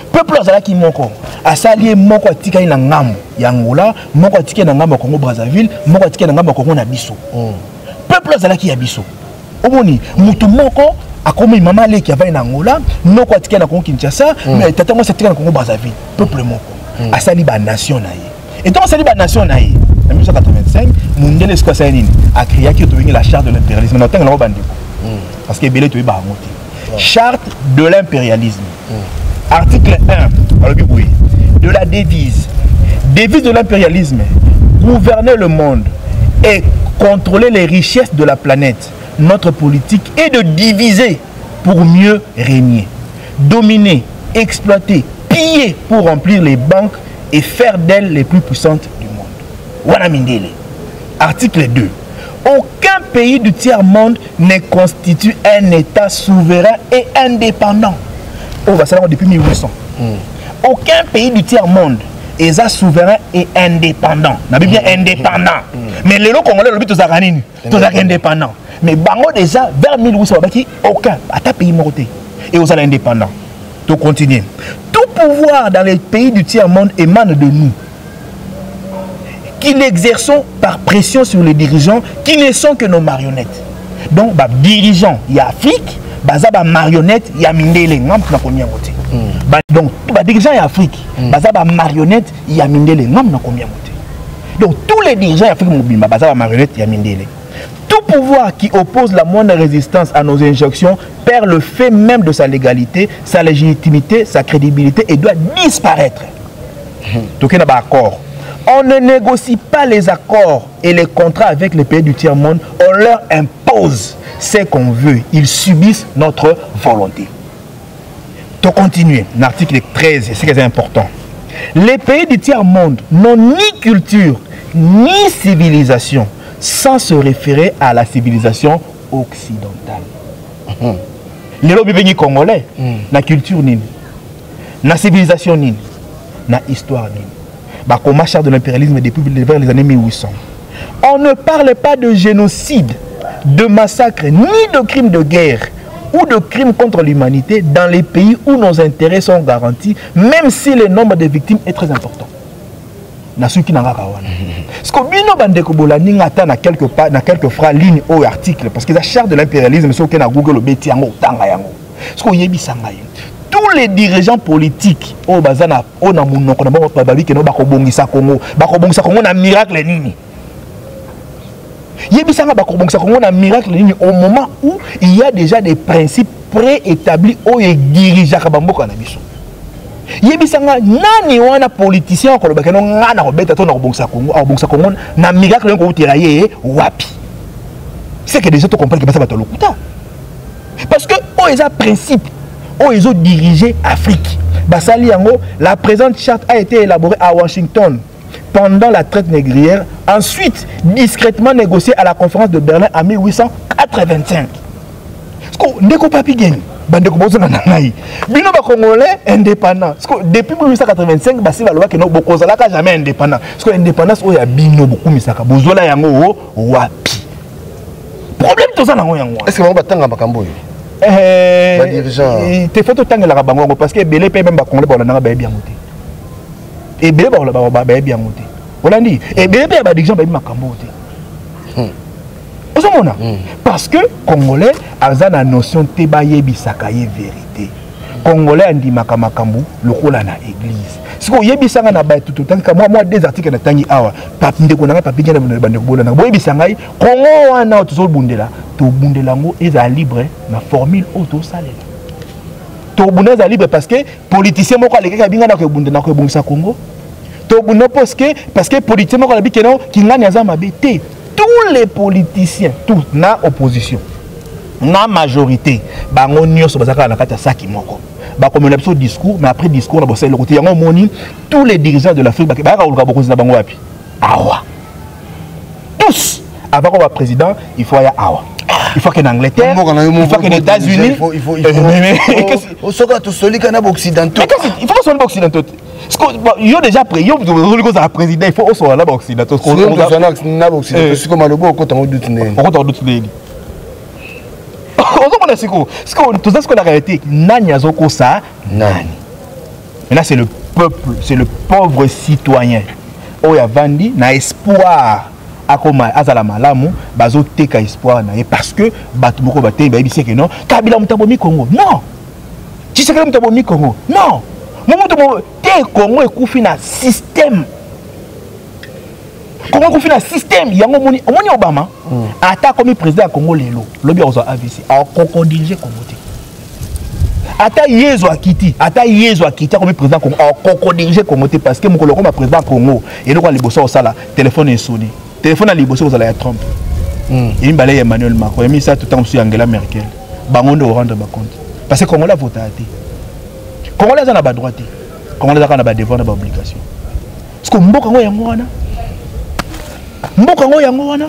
F: peuple azalaki moko asali moko atikali na ngambo ya Angola moko atikali na ngambo ya Congo Brazzaville moko atikali na ngambo ya Congo na biso peuple azalaki ya biso omoni mutu moko akomi mama leki avai na Angola moko atikali na Congo Kinshasa mais tata moi atikali na Congo Brazzaville peuple moko asali ba nation na ye et donc asali ba nation na ye en mille neuf cent quatre-vingt-cinq Mundele ce que ni a créé qui est la charte de l'impérialisme na tanga na bandeko parce que belé to ba ngoti charte de l'impérialisme article un de la devise devise de l'impérialisme gouverner le monde et contrôler les richesses de la planète. Notre politique est de diviser pour mieux régner, dominer, exploiter, piller pour remplir les banques et faire d'elles les plus puissantes du monde. Wana Mindele. Article deux. Aucun pays du tiers-monde ne constitue un État souverain et indépendant. On va savoir depuis mille huit cents. Mm. Aucun pays du tiers-monde est souverain et indépendant. On a bien mm. indépendant. Mm. Mais les Congolais, le but est indépendant. Mais Bango déjà, vers mille huit cents, aucun. À ta pays morté. Et aux indépendants. Tout continue. Tout pouvoir dans les pays du tiers-monde émane de nous. Qui l'exerçons par pression sur les dirigeants qui ne sont que nos marionnettes. Donc, bah, dirigeants, il y a Afrique, bah, bah, marionnettes, il y a Mindele. Bah, donc, bah, dirigeants, il y a Afrique, bah, bah, marionnettes, il y a Mindele. Donc, tous les dirigeants d'Afrique, bah, bah, marionnettes, il y a Mindele. Tout pouvoir qui oppose la moindre résistance à nos injonctions perd le fait même de sa légalité, sa légitimité, sa crédibilité et doit disparaître. Donc, il y a un accord. On ne négocie pas les accords et les contrats avec les pays du tiers-monde. On leur impose ce qu'on veut. Ils subissent notre volonté. Pour continuer, l'article treize, c'est très important. Les pays du tiers-monde n'ont ni culture, ni civilisation, sans se référer à la civilisation occidentale. Mm. Les lobbies congolais, mm. na culture nini, na civilisation nini, na histoire nini. Bah, comme charte de l'impérialisme depuis les années mille huit cents. On ne parle pas de génocide, de massacre, ni de crimes de guerre ou de crimes contre l'humanité dans les pays où nos intérêts sont garantis, même si le nombre de victimes est très important. Parce que bino bandeko bolani ngata na quelque part na quelques phrases lignes ou articles parce que la charte de l'impérialisme c'est na Google le beti yango tanga yango. Parce que yebisanga yo. Tous les dirigeants politiques au bazana au na munoko na bango babi ke no bakobongisa Congo, bakobongisa Congo na miracle nini. Yebisanga bakobongisa Congo na miracle nini au moment où il y a déjà des principes préétablis au dirigeants bamboka na biso. Yebisanga nani wana politicien ko lobaka no ngana ko beta to na kobongisa Congo, a kobongisa Congo na miracle ko utiraye wapi. C'est que déjà to comprendre que ça va te lokuta. Parce que oh ils a principe, oh ils ont dirigé Afrique. Basali yango, la présente charte a été élaborée à Washington pendant la traite négrière, ensuite discrètement négociée à la conférence de Berlin en mille huit cent quatre-vingt-cinq. Ndeko papi geng bandeko bozana nangai bino ba congolais indépendant depuis mille huit cent quatre-vingt-cinq basi ba loba ke no bokozala ka jamais indépendant parce que indépendance o ya bino bokumisaka bozola yango wapi problème to zana yango
E: est-ce que ba tanga makambo yo
F: eh
E: ba dirigeant
F: te faut to tanga la bango parce que belé pe même ba congolais ba langa ba bien monter et belé ba ba ba bien monter olandi et belé pe ba dirigeant ba makambo te parce que Congolais a la notion de bisakaye vérité. Congolais a dit makamakambu le rôle na église. Ce que yebisanga na ba tout temps que moi moi des articles na tangi awa papi ndeko na papi ngena bande bola na boy bisanga Congo wana to bundela to bundela ngo eza libre na formule auto salela. To bundela libre parce que politicien moko aleka binga na ko bundela ko bongisa Congo. To bundela parce que parce que politicien moko alabi keno kingani azama bete. Tous les politiciens, tous, na opposition, na majorité, bango nyonso bazaka na kata saki moko. Ba comme l'absolu discours, mais après discours, on a bossé le côté yango moni, tous les dirigeants de l'Afrique, ba ka oluka boko na bango wapi. Awa. Tous, avant qu'on va président, il faut aller awa. Il faut qu'en Angleterre, il faut qu'en États-Unis, il faut il faut il faut que tout celui qui est occidentaux. Il faut que soit occidentaux. Il y a déjà pris, il y a président, il faut aussi aller à l'Occident. Si on a un Occident, c'est comme le bon quand on doute. On doute. On a ce qu'on a arrêté. Nani azoko ça, nani. Maintenant, c'est le peuple, c'est le pauvre citoyen. Oya Vandi n'a espoir. Akoma azala malamu bazo teka espoir na parce que batu moko baté ba bisé que non Kabila mutabomi Congo non Tshisekedi mutabomi Congo non momuto mo te Congo ekufi na système Congo ekufi na système yango moni omoni Obama ata comme président ya Congo lelo lobi ozo A V C a koko diriger Congo te ata yezo akiti ata yezo akiti comme président Congo a koko diriger Congo te parce que mokolo comme président Congo et donc les bosso sala téléphone est sonné téléphone à l'Ibosso vous allez à Trump. Il m'a dit Emmanuel Macron, il m'a dit ça tout le temps sur Angela Merkel. Bango de rendre compte. Parce que comment la vote a été. Comment les gens n'ont pas droit. Comment les gens n'ont pas devoir, n'ont pas obligation. Parce que Mboka ngo yango wana. Mboka ngo yango wana.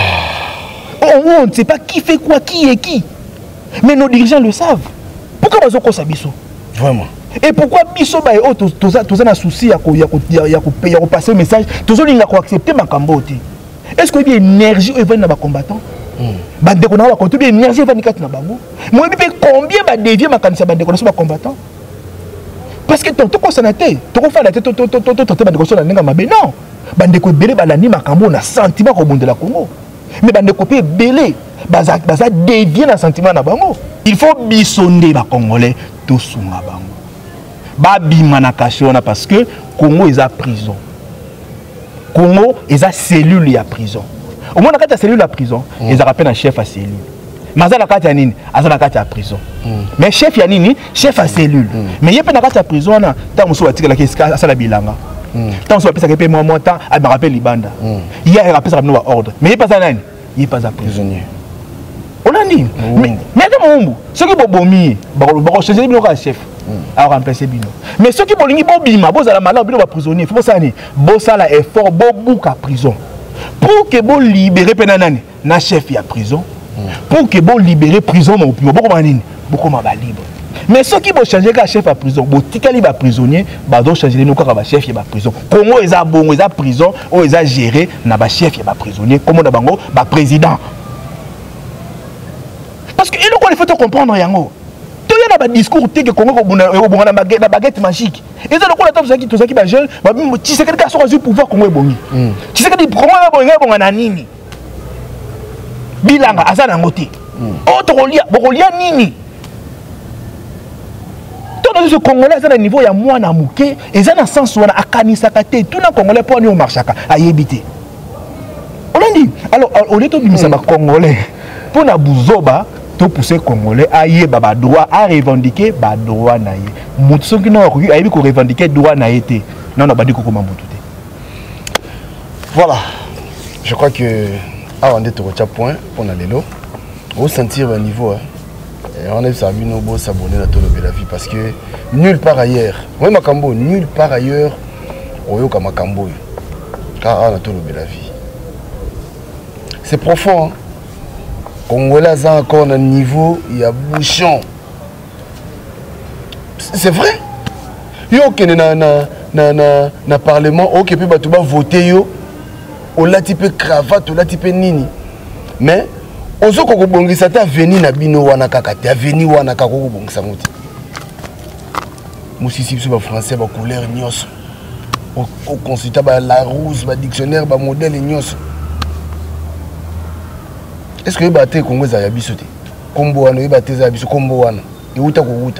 F: On ne sait pas qui fait quoi, qui est qui. Mais nos dirigeants le savent. Pourquoi ils ont quoi ça biso?
E: Vraiment.
F: Et pourquoi biso ba e tous tous un souci à à passer le message, tous on a accepter ma cambote. Est-ce qu'il y a une énergie au niveau des combattants? Bande qu'on a compté bien énergie vingt-quatre na bango. Moi bi combien ba dévier ma kanisa bande qu'on a combattants? Parce que tant que ça n'a été, tant qu'on fait la tête tant tant tant tant bande qu'on a n'enga mabe non. Bande ko belé ba la ni makambo na sentiment ko bonde la Congo. Mais bande ko pe belé baza baza dévier na sentiment na bango. Il faut bisonder ba congolais tout sunga bango. Babima na kashona parce que Congo est à prison. Congo est à cellule à prison. Au moins, dans la cellule à prison, ils ont rappelé un chef à cellule. Mais dans la carte Yanini, ils ont à prison. Mais chef Yanini, chef à cellule. Mais il y a pas à prison, tant que vous avez la question à la bilanga. Tant que vous avez payé moi mon temps, à me rappeler Libanda. Il y a un rappel à nous ordre. Mais il n'y a pas à il n'y a pas à prisonnier. On a dit. Mais attends, ceux qui ont bomi, ils vont changer le chef. À remplacer Bino. Mais ceux qui ont dit Bobima, vous allez malheur, Bino va prisonnier. Il faut ça, vous allez effort, beaucoup à prison. Pour que vous libérez Penanani, na chef il y a prison. Pour que vous libérez prison, vous allez beaucoup libre. Mais ceux qui vont changer le chef à prison, vous allez à prisonnier, vous allez changer le chef il y a prison. Comment ils ont bon, ils ont prison, ou ils ont géré, na chef il y a prisonnier, comme on a bango, ba président. Parce que il faut comprendre yango. Il y a un discours qui est la baguette magique. Et c'est le coup de tout ça qui est jeune. Tu sais que les gars sont au pouvoir comme bon. Tu sais que les programmes sont en nini. Bilanga, Azana Moti. Autre Rolia, Borolia Nini. Tout le Congolais, c'est un niveau, il y a moins à mouquer. Et ça, dans le sens où on a Kanisakate, tout le Congolais pour aller au marché à Yébité. On a dit, alors, au lieu de dire que Congolais, pour la Bouzoba, tout pousser Congolais à y avoir droit à revendiquer bah droit na yé. Moutson qui n'a pas revendiquer droit na été. Non non pas dit comment tout.
E: Voilà. Je crois que avant d'être au point pour aller là, on sentir un niveau. Et on est salué nos beaux s'abonner à tout le la vie parce que nulle part ailleurs. Oui Makambo nulle part ailleurs. Oyo comme Makambo. Car on a tout le la vie. C'est profond. Hein? Congolais ont encore un niveau, il y a bouchon. C'est vrai. Il y a aucun na na na na na parlement, aucun peut pas tout voter yo. On l'a type cravate, on l'a type nini. Mais on se qu'on bongi ça t'a venu na bino wana kakate, venu wana kakoko bongi ça moti. Musisi c'est pas français, ba couleur nyos. Au consulta ba la rouge, ba dictionnaire, ba modèle nyos. Est-ce que vous battez le Congo à Yabisote? Combo wana, vous battez Yabiso, combo wana. Et où t'as quoi?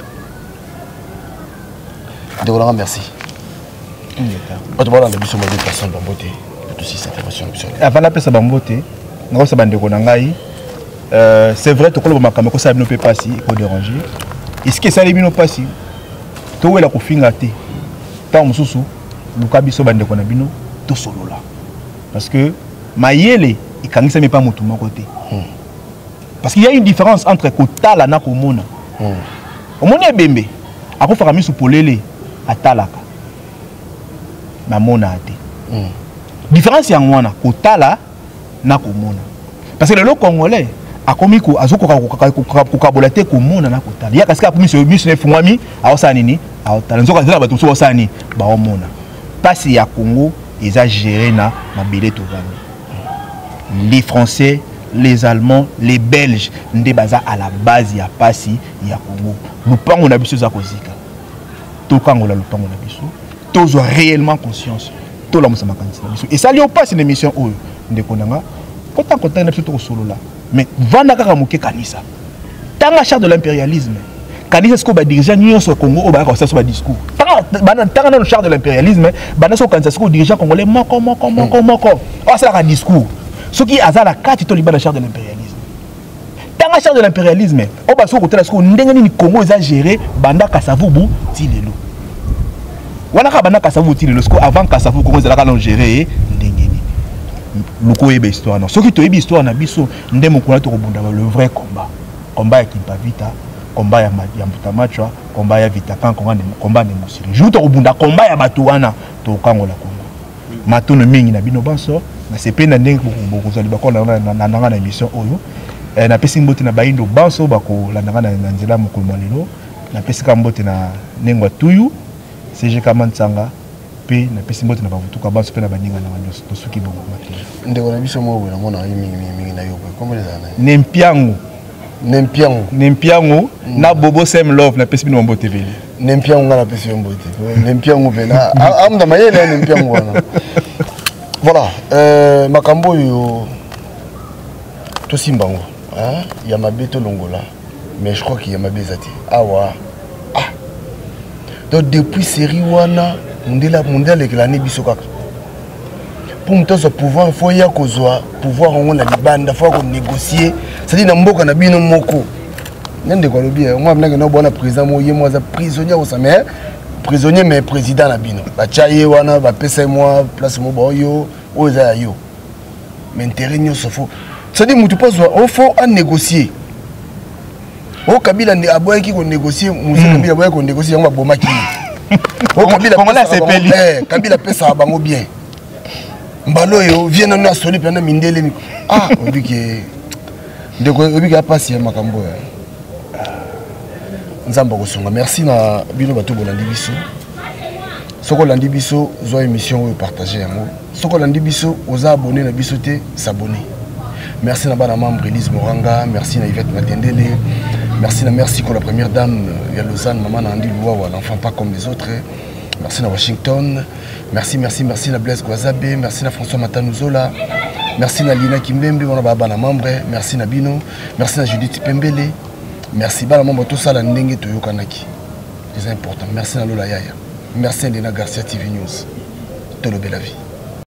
E: De vous merci. Pas de voir dans le bus, on va dire personne va voter. Tout aussi cette information.
F: Avant la personne va voter, nous avons des Konangaï. C'est vrai, tout le monde m'a dit ça ne peut pas si, il faut déranger. Est-ce que ça ne peut pas si? Tout est là pour finir. Tant que sous le cabisso bande Konabino, tout solo là. Parce que Mayele, il ne peut pas monter de mon côté. Parce qu'il y a une différence entre Kotala et Komona. Omona est bembe. Après, il faut faire polele à Talaka. Mais Mona a été. Différence, c'est en Kotala et Komona. Parce que le Congolais a commis que Azoko Kabolate Komona na Kotala. Il y a parce qu'il a commis ce mission Fumami à Osanini, à Otala. Nous avons dit que nous Osani, bah Omona. Parce qu'il y a Congo, ils ont géré na Mabele Tovani. Les Français, les Allemands, les Belges, nous sommes à la base, il y a Passi, il y a Congo. Nous parlons de la Kozika. tokangola lopango na biso tozwa réellement conscience tolamusa makanisi na biso et ça lui passe une émission oyo ndeko nanga kota kota na biso tokosolola mais vanda kaka moke kanisa tanga charte de l'impérialisme kanisa ce ko ba dirigeant nyonso Congo o ba ka ça ba discours tanga tanga na charte de l'impérialisme bana so kanisa ce ko dirigeant congolais moko moko moko moko o ça la discours ce qui azala kati to libana charte de l'impérialisme tanga charte de l'impérialisme o ba so ko tala ce ko ndenge ni Congo za gérer banda kasavubu ti lelo wana ka banda kasavubu ti lelo ce ko avant kasavubu Congo za la gérer ndenge ni loko yeba histoire non ce qui to yeba histoire na biso ndemo ko na to kobunda le vrai combat combat ya Kimpavita combat ya ya Mbutamachwa combat ya Vitakan combat ne Musiri jour to kobunda combat ya bato wana to kangola Congo matono mingi na bino banso na sepena ndenge ko zali bakola na na na émission oyo na pesi mbote na baindo banso bako la na na nzela moko molelo na pesi ka mbote na nengwa tuyu C G Kamantsanga pe na pesi mbote na bavutuka banso pe na baninga na banyoso to suki bongo makele
E: ndeko na biso mo na mona mingi mingi na yobo comment les ana
F: nempiango
E: nempiango
F: nempiango na bobo sem love na pesi bino mbote veli
E: nempiango ngala pesi mbote nempiango pena amda mayele nempiango wana voilà euh makambo yo to simbango hein ya mabeto longola mais je crois qu'il y a mabezati awa ah donc depuis série wana mundela mundela kelani biso kaka pour mtozo pouvoir il faut ya kozwa pouvoir on la libanda faut qu'on négocier c'est-à-dire na mboka na bino moko nende ko lobi moi mnanga no bona président mo ye moi za prisonnier au samer prisonnier mais président na bino ba chaye wana ba pesa moi place mo boyo o za yo mais intérêt nyoso faut c'est-à-dire mutu pozwa on faut en négocier o kabila ndi aboye ki ko négocier musu kabila aboye ko négocier yango bomaki o kabila
F: Congolais c'est peli
E: eh kabila pesa bango bien mbalo yo viens na soli pena mindele mi ah obike ndeko obike apasi ya makambo ya nzamba ko songa merci na bino bato bolandi biso soko landi biso zo émission ou partager yango soko landi biso oza abonné na biso te s'abonner merci na bana membre Elise Moranga merci na Yvette Matendele merci na merci pour la première dame ya Lausanne maman na Andy Louawa l'enfant pas comme les autres merci na Washington merci merci merci na Blaise Guazabe merci na François Matanuzola merci na Lina Kimbembe on a bana membre merci na Bino merci na Judith Pembele merci bana membre tout ça la ndenge to yokanaki c'est important merci na Lola Yaya merci à Lena Garcia T V News Tolobe la vie.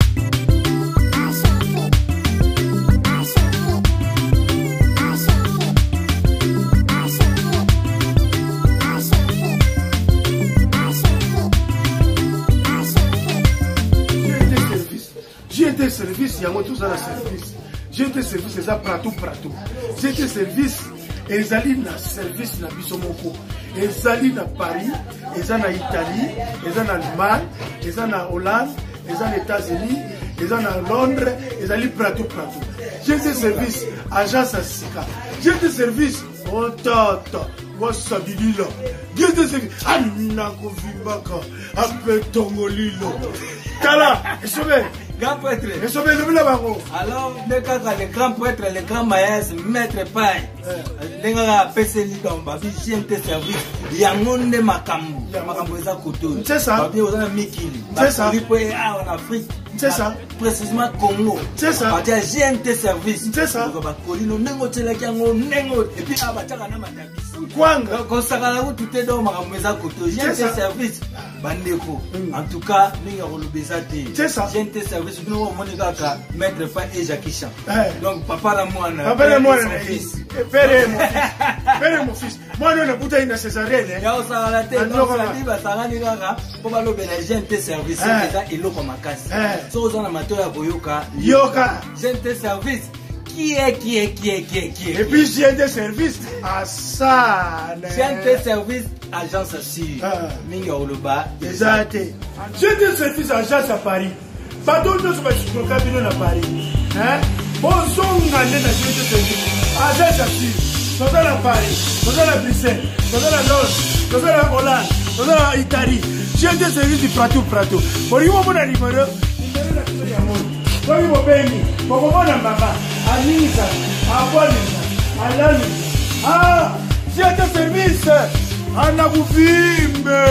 C: J'ai été service, il y a moi tout ça la service. J'ai été service, c'est ça pratou pratou. J'ai été service, et ils allaient dans service na Bisomoko. Ils allaient dans Paris, ils allaient en Italie, ils allaient en Allemagne, ils allaient en Hollande, ils allaient aux États-Unis, ils allaient en Londres, ils allaient pratou pratou. J'ai été service, agence à Sika. J'ai été service, oh tata, moi sabidila. J'ai été service, anako vibaka, apetongolilo. Kala, et sauvé.
G: Grand prêtre.
C: Alors,
G: le grand prêtre, le grand maïs, maître paille. Les gars, P C L dans Babi, G M T service. Il y a mon nez Makambu. Makambu est à côté.
C: C'est ça.
G: C'est ça. En Afrique.
C: C'est ça.
G: Précisément Congo.
C: C'est ça.
G: Il y a G M T service.
C: C'est ça.
G: Et puis, à Batakana
C: Kwanga.
G: Consacré tout est dans Makambu est à côté. G M T service. Bandeko. En tout cas, nous avons le Bézati.
C: C'est ça.
G: G M T service. Nous avons Maître Fa et Jackie Chan. Donc, papa la moine.
C: Papa la moine. Père et mon fils. Père et mon fils. Moi, nous, nous avons une césarienne.
G: Il y a aussi la tête. Donc, ça dit, bah, ça va dire, pour aller au G M T service. C'est il a ma casse. Si vous avez un amateur à Boyoka,
C: Yoka.
G: G M T service. Qui est, qui est, qui est, qui est, qui est.
C: Et puis, G M T service à ça.
G: G M T service, agence assure. Minga Oloba.
C: Exact. G M T service, agence à Paris. Pardon, nous sommes sur le cabinet à Paris. Bon, son année dans G M T service. Agence assure. Nous sommes à Paris. Nous sommes à Bruxelles. Nous sommes à Londres. Nous sommes à Hollande. Nous sommes à Italie. G M T service du pratou pratou. Pour lui, on a numéro. Numéro de la Pour lui, on béni. Pour moi, on a Baba. À Nisa. À Boalisa. À Lalisa. Ah, G M T service. ana kuvimbe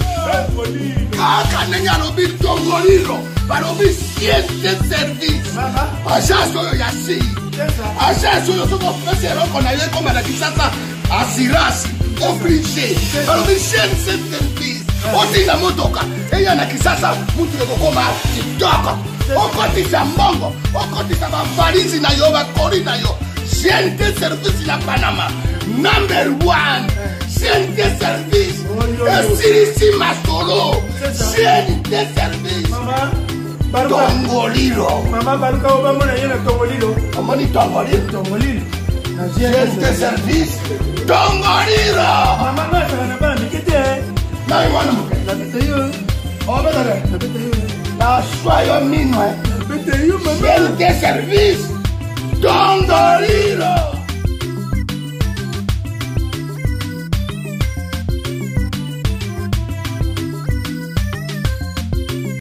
C: kaka ndenge alobi tongolilo balobi siente service agence oyo ya si agence oyo soki ofesi eloko na yo ekoma na kisasa assurance oblige balobi siente service otinga motoka eya na kisasa mutu ekokoma kitoko okotisa mbongo okotisa bavalisi na yo bakori na yo siente service na Panama number one siente service esirisi masolo siente service tongolilo
A: mama baruka obamona yena tongolilo
C: omoni tongolilo
A: tongolilo
C: siente service tongolilo
A: mama ngata na bana mikete
C: na iwana muke
A: na bitayo
C: obetare
A: na bitayo
C: na soyo minwe
A: bitayo mama
C: siente service tongolilo